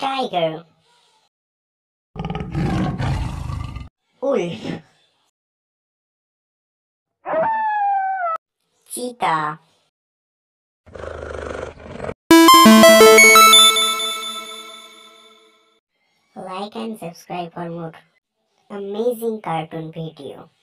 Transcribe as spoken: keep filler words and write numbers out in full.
Tiger. Wolf. Cheetah. Like and subscribe for more amazing cartoon video.